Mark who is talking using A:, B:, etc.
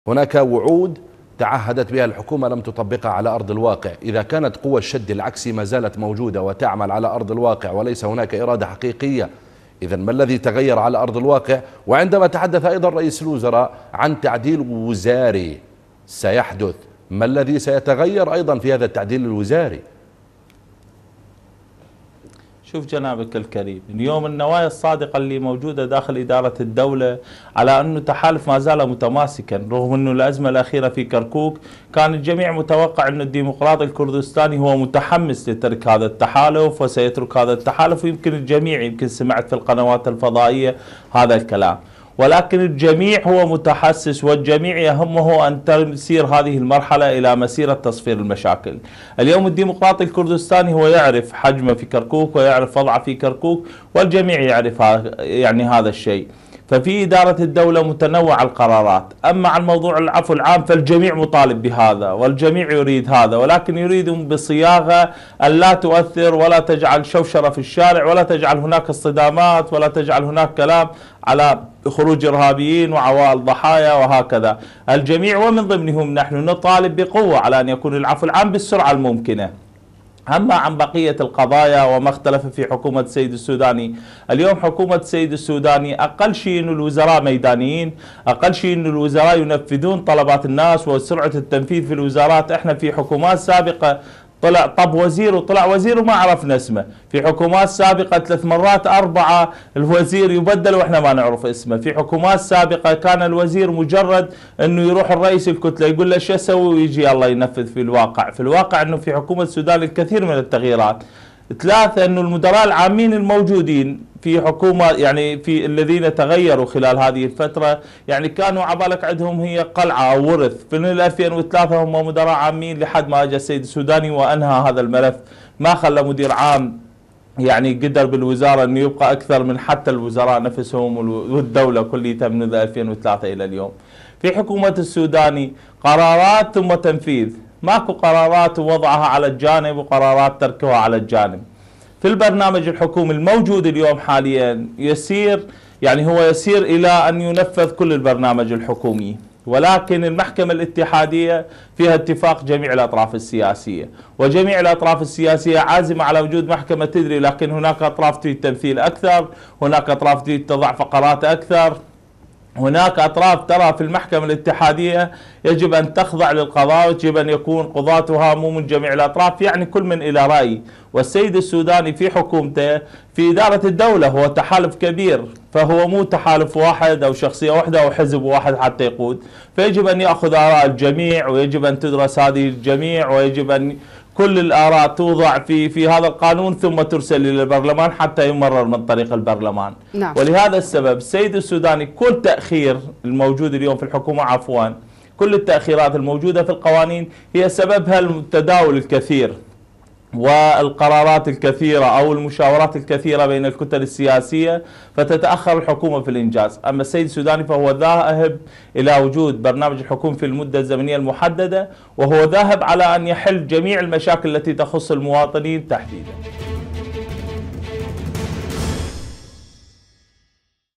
A: هناك وعود تعهدت بها الحكومة لم تطبقها على أرض الواقع. إذا كانت قوى الشد العكسي ما زالت موجودة وتعمل على أرض الواقع وليس هناك إرادة حقيقية، إذا ما الذي تغير على أرض الواقع؟ وعندما تحدث أيضا رئيس الوزراء عن تعديل وزاري سيحدث، ما الذي سيتغير أيضا في هذا التعديل الوزاري؟
B: شوف جنابك الكريم، اليوم النوايا الصادقة اللي موجودة داخل إدارة الدولة على أنه تحالف ما زال متماسكا، رغم أنه الأزمة الأخيرة في كركوك كان الجميع متوقع أنه الديمقراطي الكردستاني هو متحمس لترك هذا التحالف وسيترك هذا التحالف، ويمكن الجميع يمكن سمعت في القنوات الفضائية هذا الكلام، ولكن الجميع هو متحسس والجميع يهمه أن تسير هذه المرحلة إلى مسيرة تصفير المشاكل. اليوم الديمقراطي الكردستاني هو يعرف حجمه في كركوك ويعرف وضعه في كركوك، والجميع يعرف يعني هذا الشيء. ففي إدارة الدولة متنوع القرارات. أما عن موضوع العفو العام فالجميع مطالب بهذا والجميع يريد هذا، ولكن يريد بصياغة أن لا تؤثر ولا تجعل شوشرة في الشارع ولا تجعل هناك اصطدامات ولا تجعل هناك كلام على خروج إرهابيين وعوائل ضحايا وهكذا. الجميع ومن ضمنهم نحن نطالب بقوة على أن يكون العفو العام بالسرعة الممكنة. أما عن بقية القضايا وما اختلف في حكومة السيد السوداني، اليوم حكومة السيد السوداني أقل شيء أن الوزراء ميدانيين، أقل شيء أن الوزراء ينفذون طلبات الناس وسرعة التنفيذ في الوزارات. احنا في حكومات سابقة طلع طب وزير وطلع وزير وما عرفنا اسمه، في حكومات سابقة 3 مرات 4 الوزير يبدل واحنا ما نعرف اسمه، في حكومات سابقة كان الوزير مجرد انه يروح الرئيس الكتلة يقول له شو اسوي ويجي الله ينفذ في الواقع. في الواقع انه في حكومة السودان الكثير من التغييرات. 3 انه المدراء العامين الموجودين في حكومة يعني في الذين تغيروا خلال هذه الفترة يعني كانوا عبالك عندهم هي قلعة أو ورث. في 2003 هم مدراء عامين لحد ما اجى السيد السوداني وأنهى هذا الملف، ما خلى مدير عام يعني قدر بالوزارة أنه يبقى أكثر من حتى الوزراء نفسهم والدولة كلها من 2003 إلى اليوم. في حكومة السوداني قرارات ثم تنفيذ، ماكو قرارات ووضعها على الجانب وقرارات تركها على الجانب. في البرنامج الحكومي الموجود اليوم حاليا يسير يعني هو يسير إلى أن ينفذ كل البرنامج الحكومي، ولكن المحكمة الاتحادية فيها اتفاق جميع الأطراف السياسية، وجميع الأطراف السياسية عازمة على وجود محكمة تدري، لكن هناك أطراف تريد تمثيل أكثر، هناك أطراف تريد تضع فقرات أكثر، هناك أطراف ترى في المحكمة الاتحادية يجب أن تخضع للقضاء ويجب أن يكون قضاتها مو من جميع الأطراف، يعني كل من إلى رأي. والسيد السوداني في حكومته في إدارة الدولة هو تحالف كبير، فهو مو تحالف واحد أو شخصية واحدة أو حزب واحد حتى يقود، فيجب أن يأخذ آراء الجميع ويجب أن تدرس هذه الجميع ويجب أن كل الآراء توضع في هذا القانون ثم ترسل إلى البرلمان حتى يمرر من طريق البرلمان.
C: نعم.
B: ولهذا السبب السيد السوداني كل تأخير الموجود اليوم في الحكومة كل التأخيرات الموجودة في القوانين هي سببها التداول الكثير والقرارات الكثيرة أو المشاورات الكثيرة بين الكتل السياسية، فتتأخر الحكومة في الإنجاز. أما السيد السوداني فهو ذاهب إلى وجود برنامج الحكومة في المدة الزمنية المحددة، وهو ذاهب على أن يحل جميع المشاكل التي تخص المواطنين تحديدا.